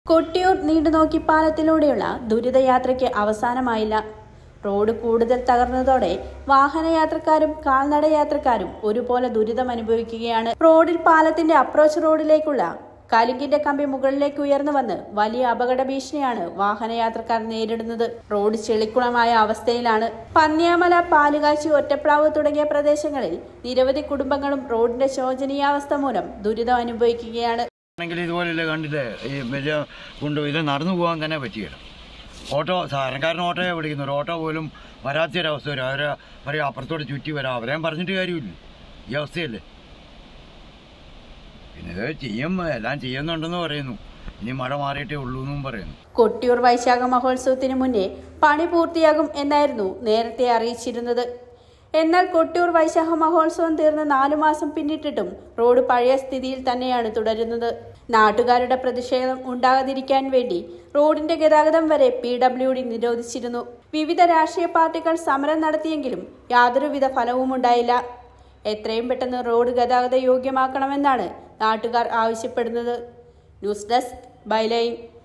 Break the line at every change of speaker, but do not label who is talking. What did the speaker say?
Kottiyoor Neendunokki പാലത്തിലൂടെയുള്ള ദുരിതയാത്രയ്ക്ക് അവസാനമായില്ല. Road കൂടുതൽ തകർന്നതോടെ വാഹനയാത്രക്കാരും കാൽനടയാത്രക്കാരും ഒരുപോലെ ദുരിതം അനുഭവിക്കുകയാണ്. റോഡിൽ പാലത്തിന്റെ അപ്രോച്ച് റോഡിലേക്കുള്ള കലുങ്കിന്റെ കമ്പി മുകളിലേക്ക് ഉയർന്നു വന്ന് വലിയ അപകട ഭീഷണിയാണ് വാഹനയാത്രക്കാർ നേരിടുന്നത്. റോഡ് ചെളിക്കുളമായ അവസ്ഥയിലാണ്. പന്നിയാമല, പാലുകാച്ചി, ഒറ്റപ്ലാവ് തുടങ്ങിയ പ്രദേശങ്ങളിൽ നിരവധി കുടുംബങ്ങളും റോഡിന്റെ ശോചനീയാവസ്ഥ മൂലം ദുരിതം അനുഭവിക്കുകയാണ്.
ഇതുപോലെയല്ലേ കണ്ടില്ലേ, ഈ വലിയ ഇത് നടന്നു പോകാൻ തന്നെ പറ്റിയില്ല. ഓട്ടോ സാധാരണക്കാരൻ ഓട്ടോയെ വിളിക്കുന്നു, ഒരു ഓട്ടോ പോലും വരാത്തൊരവസ്ഥ വരും. അവരെ പറയും അപ്പുറത്തോടെ ചുറ്റി വരാം, അവരെയും പറഞ്ഞിട്ട് കാര്യമില്ല. ഈ അവസ്ഥയല്ലേ. പിന്നെ ഇത് എല്ലാം ചെയ്യുന്നുണ്ടെന്ന് പറയുന്നു. ഇനി മഴ മാറിയിട്ടേ ഉള്ളൂ എന്നും പറയുന്നു.
കൊട്ടിയൂർ വൈശാഖ മഹോത്സവത്തിന് മുന്നേ പണി പൂർത്തിയാകും എന്നായിരുന്നു നേരത്തെ അറിയിച്ചിരുന്നത്. എന്നാൽ കൊട്ടിയൂർ വൈശാഖ മഹോത്സവം തീർന്ന് 4 മാസം പിന്നിട്ടിട്ടും റോഡ് പഴയ സ്ഥിതിയിൽ തന്നെയാണ് തുടരുന്നത്. നാട്ടുകാരുടെ പ്രതിഷേധം ഉണ്ടാകാതിരിക്കാൻ വേണ്ടി റോഡിന്റെ ഗതാഗതം വരെ PWD നിരോധിച്ചിരുന്നു. വിവിധ രാഷ്ട്രീയ പാർട്ടികൾ സമരം നടത്തിയെങ്കിലും യാതൊരുവിധ ഫലവുമുണ്ടായില്ല. എത്രയും പെട്ടെന്ന് റോഡ് ഗതാഗത യോഗ്യമാക്കണമെന്നാണ് നാട്ടുകാർ ആവശ്യപ്പെടുന്നത്. News desk, byline.